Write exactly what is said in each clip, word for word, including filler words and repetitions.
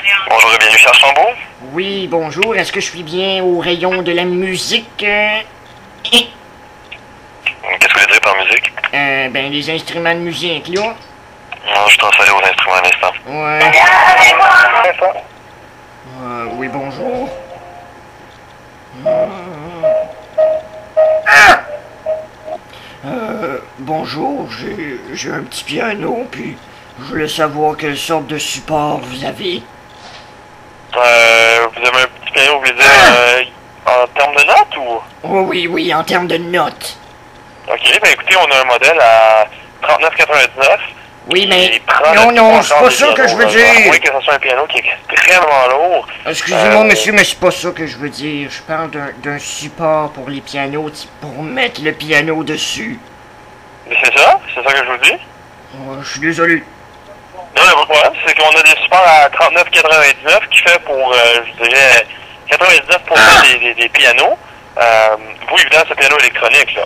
Bonjour et bienvenue chez Archambault. Oui, bonjour. Est-ce que je suis bien au rayon de la musique? Euh, Qu'est-ce que vous voulez dire par musique? euh, ben, les instruments de musique, là. Non, je transfère aux instruments un instant. Ouais. Un instant. Euh, oui, bonjour. Ah! Euh, bonjour, j'ai j'ai un petit piano, puis je voulais savoir quelle sorte de support vous avez. Euh, vous avez un petit piano, vous voulez dire euh, en termes de notes ou? Oh oui, oui, en termes de notes. Ok, ben écoutez, on a un modèle à trente-neuf quatre-vingt-dix-neuf. Oui, mais... qui prend Non, le non, trois c'est quarts pas des ça que pianos, je veux là. dire. À moins que ce soit un piano qui est extrêmement lourd. Excusez-moi, Euh, monsieur, mais c'est pas ça que je veux dire. Je parle d'un d'un support pour les pianos, type pour mettre le piano dessus. Mais c'est ça, c'est ça que je vous dis. Oh, je suis désolé. Non, il n'y a pas de problème, c'est qu'on a des supports à trente-neuf quatre-vingt-dix-neuf qui fait pour, euh, je dirais, quatre-vingt-dix-neuf pour cent des, des, des pianos. Euh, vous, évidemment, c'est un piano électronique, là.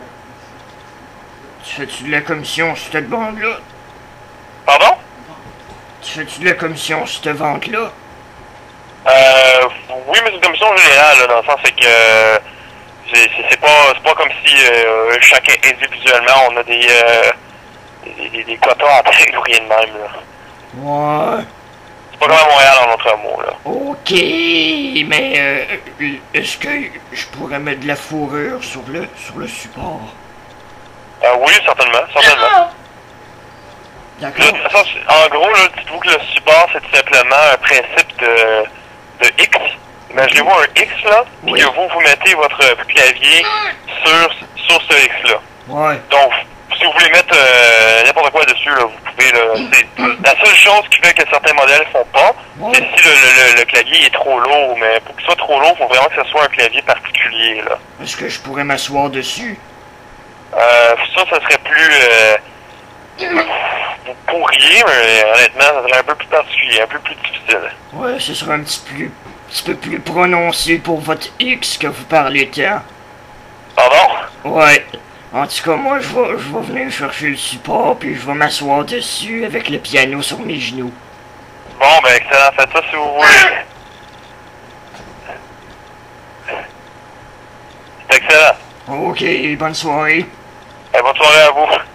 Tu fais-tu de la commission sur cette bande-là? Pardon? Tu fais-tu de la commission sur cette vente-là? Euh, oui, mais c'est une commission générale, là, dans le sens c'est que euh, c'est c'est pas, c'est pas comme si euh, chacun individuellement on a des, euh, des, des, des quotas à tête ou rien de même, là. Ouais. C'est pas comme à Montréal en autre mot, là. Ok, mais euh, est-ce que je pourrais mettre de la fourrure sur le sur le support? Euh, oui, certainement, certainement. Là, de D'accord. toute façon, c'est- en gros, là, dites-vous que le support, c'est tout simplement un principe de, de X. Imaginez-vous un X, là, et Oui. que vous, vous mettez votre clavier sur, sur ce X-là. Ouais. Donc, si vous voulez mettre euh, n'importe quoi dessus, là, vous pouvez, là, c'est la seule chose qui fait que certains modèles font pas, Ouais. c'est si le, le, le, le clavier est trop lourd, mais pour qu'il soit trop lourd, il faut vraiment que ce soit un clavier particulier, là. Est-ce que je pourrais m'asseoir dessus? Euh, ça, ça serait plus... Euh, vous pourriez, mais honnêtement, ça serait un peu plus particulier, un peu plus difficile. Ouais, ce sera un petit plus petit peu plus prononcé pour votre X que vous parlez tant. Pardon? Ouais. En tout cas, moi, je vais, je vais venir chercher le support, puis je vais m'asseoir dessus avec le piano sur mes genoux. Bon, ben excellent, faites ça si vous voulez. C'est excellent. Ok, bonne soirée. Et bonne soirée à vous.